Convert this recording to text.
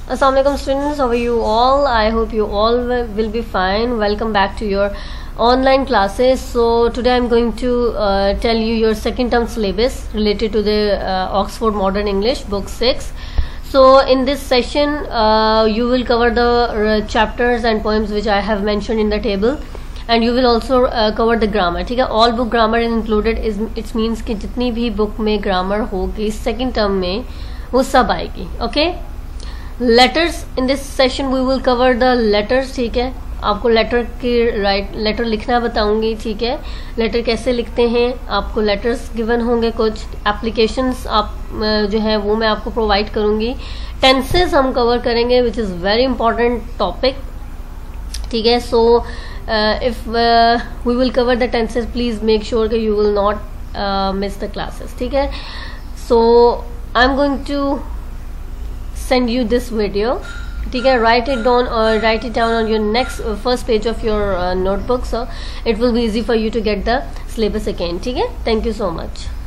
Assalamualaikum students, how are you all? I hope you all will be fine. Welcome back to your online classes. So today I'm going to tell you your second term syllabus related to the Oxford Modern English book 6. So in this session you will cover the chapters and poems which I have mentioned in the table, and you will also cover the grammar. ठीक है, all book grammar is included. It means कि जितनी भी book में grammar होगी second term में वो सब आएगी. Okay. Letters in this session we will cover the letters. ठीक है, आपको लेटर की लेटर लिखना बताऊंगी. ठीक है, लेटर कैसे लिखते हैं, आपको लेटर्स गिवन होंगे, कुछ एप्लीकेशंस आप जो है वो मैं आपको प्रोवाइड करूंगी. टेंसेस हम कवर करेंगे which is very important topic. ठीक है, so if we will cover the tenses, please make sure कि you will not miss the classes. ठीक है, so I am going to send you this video. ठीक है, write it down on your next first page of your notebook, so it will be easy for you to get the syllabus again. ठीक है, thank you so much.